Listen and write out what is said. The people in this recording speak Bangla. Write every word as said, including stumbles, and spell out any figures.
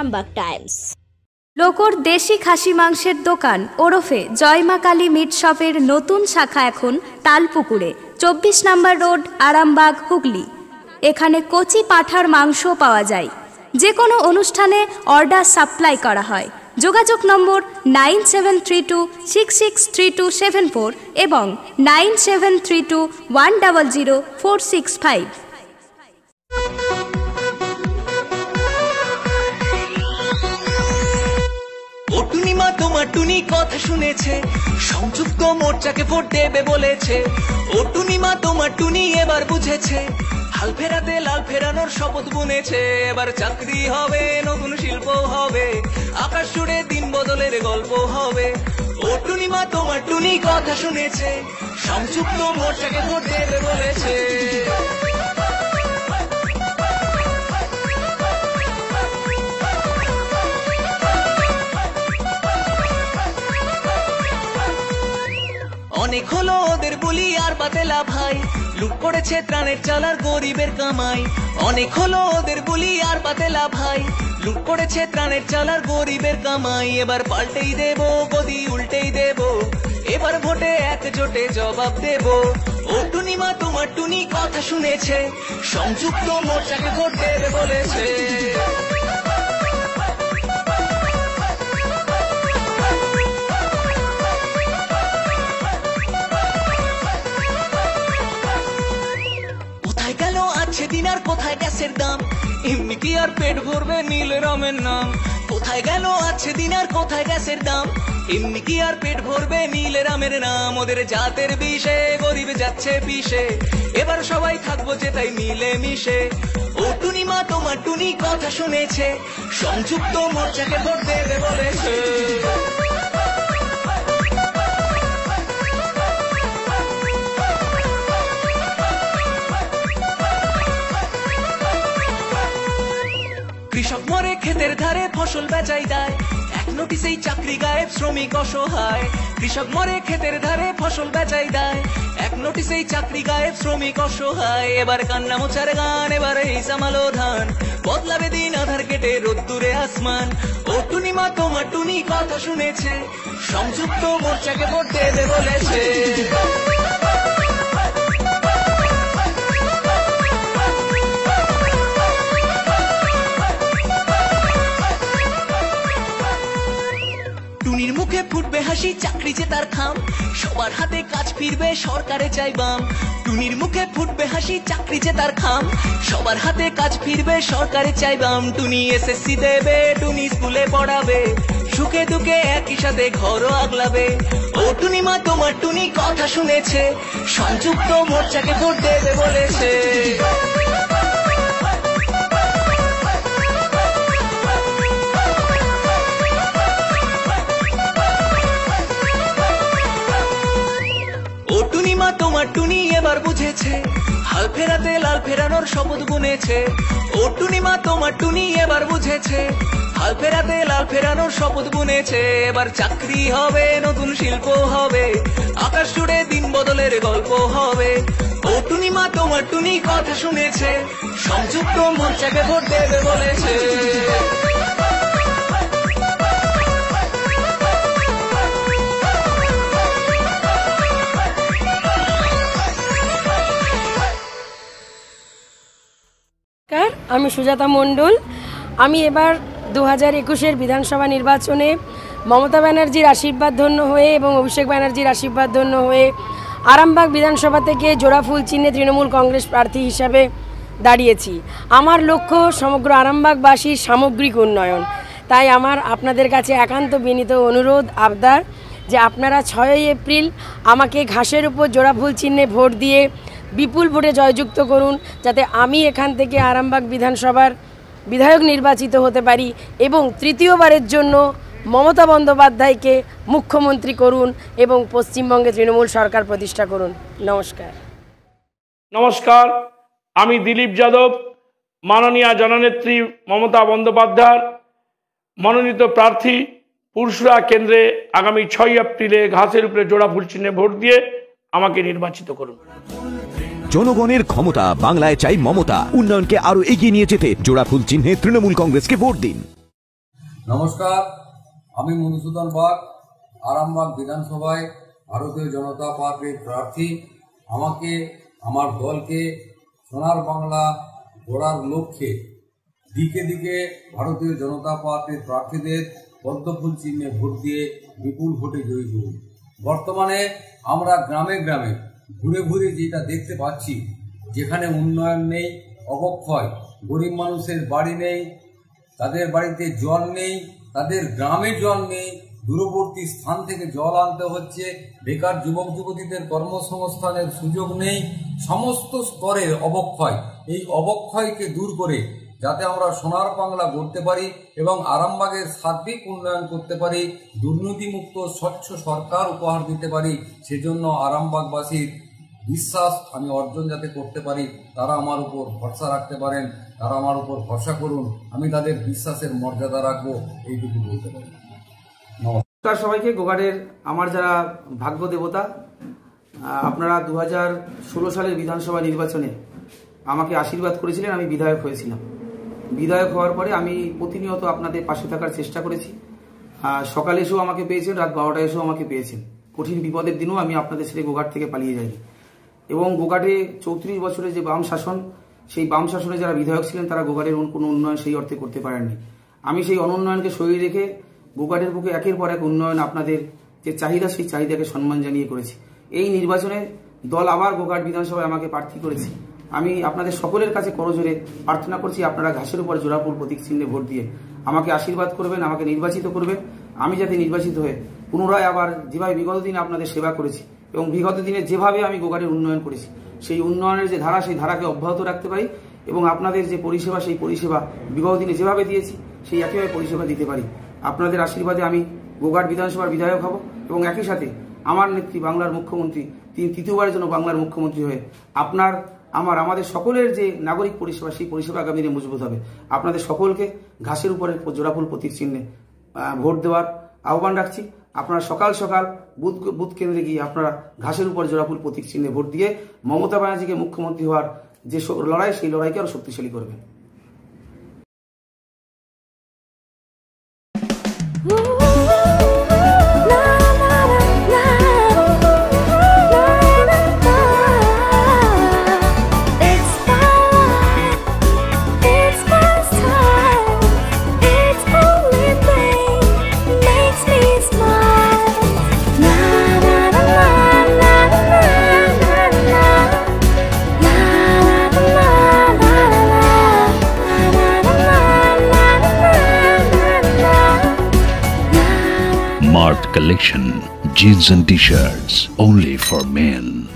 আরামবাগ টাইমস। লোকর দেশি খাসি মাংসের দোকান ওরফে জয় মা কালী মিট শপের নতুন শাখা এখন তালপুকুরে, চব্বিশ নম্বর রোড, আরামবাগ, হুগলি। এখানে কচি পাঁঠার মাংস পাওয়া যায়। যে কোনো অনুষ্ঠানে অর্ডার সাপ্লাই করা হয়। যোগাযোগ number nine seven three two six six three two seven four এবং nine seven three two one double zero four six five. ও টুনিমা তোমার টুনি কথা শুনেছে, সংযুক্ত মোর্চাকে ভোট দেবে বলেছে। ও টুনিমা তোমার টুনি এবার বুঝেছে, হাল ফেরাতে লাল ফেরানোর শপথ বুনেছে। এবার চাকরি হবে, নতুন শিল্প হবে, আকাশ জুড়ে দিন বদলের গল্প হবে। ও টুনিমা তোমার টুনি কথা শুনেছে, সংযুক্ত মোর্চাকে ভোট দেবে বলেছে। অনেক হলো ওদের বলি আর বাতেলা ভাই, লুট করেছে ত্রাণের চালার গরিবের কামাই। অনেক হলো ওদের বলি আর বাতেলা ভাই, লুট করেছে ত্রাণের চালার গরিবের কামাই। এবার পাল্টেই দেব, গদি উল্টেই দেব, এবার ভোটে একজোটে জবাব দেব। ও টুনিমা তোমার টুনি কথা শুনেছে, সংযুক্ত মোর্চাকে ভোট দেবে বলেছে। সেদিন আর কোথায় গ্যাসের দাম, এমনি কি আর পেট ভরবে নীল রামের নাম। কোথায় গেল আছে দিন আর কোথায় গ্যাসের দাম, এমনি কি আর পেট ভরবে নীল রামের নাম। ওদের জাতের বিষে গরিব যাচ্ছে পিষে, এবার সবাই থাকবো যে তাই মিলে মিশে। ও টুনিমা তোমার টুনি কথা শুনেছে, সংযুক্ত মোর্চাকে ভোট দেবে বলেছে। কৃষক মরে ক্ষেতের ধারে ফসল বেচাই দেয়, এক নোটিশেই চাকরি গায়েব শ্রমিক অসহায়। কৃষক মরে ক্ষেতের ধারে ফসল বেচাই দেয়, এক নোটিশেই চাকরি গায়েব শ্রমিক অসহায়। এবার কান্না মোচার গান, এবার এই সামালো ধান, বদলাবে দিন আধার কেটে রোদ্দুরে আসমান। ও টুনিমা তোমার টুনি কথা শুনেছে, সংযুক্ত মোর্চাকে ভোট দেবে বলেছে। টুনির মুখে ফুটবে হাসি, চাকরি যে তার খাম, সবার হাতে কাজ ফিরবে সরকারে চাই বাম। টুনির মুখে ফুটবে হাসি, চাকরি যে তার খাম, সবার হাতে কাজ ফিরবে সরকারে চাই বাম। টুনি এসএসসি দেবে, টুনি স্কুলে পড়াবে, সুখে দুঃখে একই সাথে ঘরও আগলাবে। ও টুনিমা তোমার টুনি কথা শুনেছে, সংযুক্ত মোর্চাকে ভোট দেবে বলেছে। ও টুনিমা তোমার টুনি এবার বুঝেছে, হাল ফেরাতে লাল ফেরানোর শপথ বুনেছে। ও টুনিমা তোমার টুনি এবার বুঝেছে, হাল ফেরাতে লাল ফেরানোর শপথ বুনেছে। এবার চাকরি হবে, নতুন শিল্প হবে, আকাশ জুড়ে দিন বদলের গল্প হবে। ও টুনিমা তোমার টুনি কথা শুনেছে, সংযুক্ত মোর্চাকে ভোট দেবে বলেছে। আমি সুজাতা মণ্ডল। আমি এবার দু হাজার একুশের বিধানসভা নির্বাচনে মমতা ব্যানার্জির আশীর্বাদ ধন্য হয়ে এবং অভিষেক ব্যানার্জির আশীর্বাদ ধন্য হয়ে আরামবাগ বিধানসভা থেকে জোড়া ফুল চিহ্নে তৃণমূল কংগ্রেস প্রার্থী হিসাবে দাঁড়িয়েছি। আমার লক্ষ্য সমগ্র আরামবাগবাসীর সামগ্রিক উন্নয়ন। তাই আমার আপনাদের কাছে একান্ত বিনীত অনুরোধ আবদার যে আপনারা ছয়ই এপ্রিল আমাকে ঘাসের উপর জোড়া ফুল চিহ্নে ভোট দিয়ে বিপুল ভোটে জয়যুক্ত করুন, যাতে আমি এখান থেকে আরামবাগ বিধানসভার বিধায়ক নির্বাচিত হতে পারি এবং তৃতীয়বারের জন্য মমতা বন্দ্যোপাধ্যায়কে মুখ্যমন্ত্রী করুন এবং পশ্চিমবঙ্গে তৃণমূল সরকার প্রতিষ্ঠা করুন। নমস্কার। নমস্কার, আমি দিলীপ যাদব, মাননীয় জননেত্রী মমতা বন্দ্যোপাধ্যায়ের মনোনীত প্রার্থী। পুরসুরা কেন্দ্রে আগামী ছয় এপ্রিলে ঘাসের উপরে জোড়া ফুল চিহ্নে ভোট দিয়ে আমাকে নির্বাচিত করুন। জনগণের ক্ষমতা, বাংলায় চাই মমতা। উন্নয়নকে আরো এগিয়ে নিয়ে যেতে জোড়া ফুল চিহ্নে তৃণমূল কংগ্রেসকে ভোট দিন। নমস্কার, আমি মধুসূদন বাগ, আরামবাগ বিধানসভায় ভারতীয় জনতা পার্টির প্রার্থী। আমাকে আমার দলকে সোনার বাংলা গড়ার লক্ষ্যে দিকে দিকে ভারতীয় জনতা পার্টির প্রার্থীদের পদ্মফুল চিহ্নে ভোট দিয়ে বিপুল ভোটে জয়ী করুন। বর্তমানে আমরা গ্রামে গ্রামে ঘুরে ঘুরে যেটা দেখতে পাচ্ছি, যেখানে উন্নয়ন নেই, অবক্ষয়, গরিব মানুষের বাড়ি নেই, তাদের বাড়িতে জল নেই, তাদের গ্রামে জল নেই, দূরবর্তী স্থান থেকে জল আনতে হচ্ছে, বেকার যুবক যুবতীদের কর্মসংস্থানের সুযোগ নেই, সমস্ত স্তরের অবক্ষয়। এই অবক্ষয়কে দূর করে যাতে আমরা সোনার বাংলা গড়তে পারি এবং আরামবাগের সার্বিক উন্নয়ন করতে পারি, দুর্নীতিমুক্ত স্বচ্ছ সরকার উপহার দিতে পারি, সেজন্য আরামবাগবাসীর বিশ্বাস আমি অর্জন যাতে করতে পারি, তারা আমার উপর ভরসা রাখতে পারেন, তারা আমার উপর ভরসা করুন, আমি তাদের বিশ্বাসের মর্যাদা রাখবো, এইটুকু বলতে পারি। নমস্কার সবাইকে। গোঘাটের আমার যারা ভাগ্য দেবতা, আপনারা দু হাজার ষোলো সালের বিধানসভা নির্বাচনে আমাকে আশীর্বাদ করেছিলেন, আমি বিধায়ক হয়েছিলাম। বিধায়ক হওয়ার পরে আমি প্রতিনিয়ত আপনাদের পাশে থাকার চেষ্টা করেছি। সকালে এসেও আমাকে পেয়েছেন, রাত বারোটায় এসেও আমাকে পেয়েছেন। কঠিন বিপদের দিনও আমি আপনাদের ছেড়ে গোঘাট থেকে পালিয়ে যাইনি। এবং গোঘাটে চৌত্রিশ বছরের যে বাম শাসন, সেই বাম শাসনে যারা বিধায়ক ছিলেন তারা গোঘাটের কোনো উন্নয়ন সেই অর্থে করতে পারেননি। আমি সেই অনুন্নয়নকে সরিয়ে রেখে গোঘাটের বুকে একের পর এক উন্নয়ন, আপনাদের যে চাহিদা সেই চাহিদাকে সম্মান জানিয়ে করেছি। এই নির্বাচনে দল আবার গোঘাট বিধানসভায় আমাকে প্রার্থী করেছে। আমি আপনাদের সকলের কাছে করজোরে প্রার্থনা করছি, আপনারা ঘাসের উপর জোড়াফুল প্রতীক চিহ্নে ভোট দিয়ে আমাকে আশীর্বাদ করবেন, আমাকে নির্বাচিত করবেন। আমি যাতে নির্বাচিত হয়ে পুনরায় আবার যেভাবে বিগত দিনে আপনাদের সেবা করেছি এবং বিগত দিনে যেভাবে আমি গোঘাটের উন্নয়ন করেছি, সেই উন্নয়নের যে ধারা, সেই ধারাকে অব্যাহত রাখতে পারি এবং আপনাদের যে পরিষেবা, সেই পরিষেবা বিগত দিনে যেভাবে দিয়েছি সেই একইভাবে পরিষেবা দিতে পারি। আপনাদের আশীর্বাদে আমি গোঘাট বিধানসভার বিধায়ক হব এবং একই সাথে আমার নেত্রী বাংলার মুখ্যমন্ত্রী, তিনি তৃতীয়বারের জন্য বাংলার মুখ্যমন্ত্রী হয়ে আপনার আমার আমাদের সকলের যে নাগরিক পরিষেবা, সেই পরিষেবা আগামী দিনে মজবুত হবে। আপনাদের সকলকে ঘাসের উপরে জোড়াফুল প্রতীক চিহ্নে ভোট দেওয়ার আহ্বান রাখছি। আপনারা সকাল সকাল বুথ বুথ কেন্দ্রে গিয়ে আপনারা ঘাসের উপর জোড়াফুল প্রতীক চিহ্নে ভোট দিয়ে মমতা ব্যানার্জিকে মুখ্যমন্ত্রী হওয়ার যে লড়াই, সেই লড়াইকে আরো শক্তিশালী করবেন। Collection, jeans and t-shirts only for men.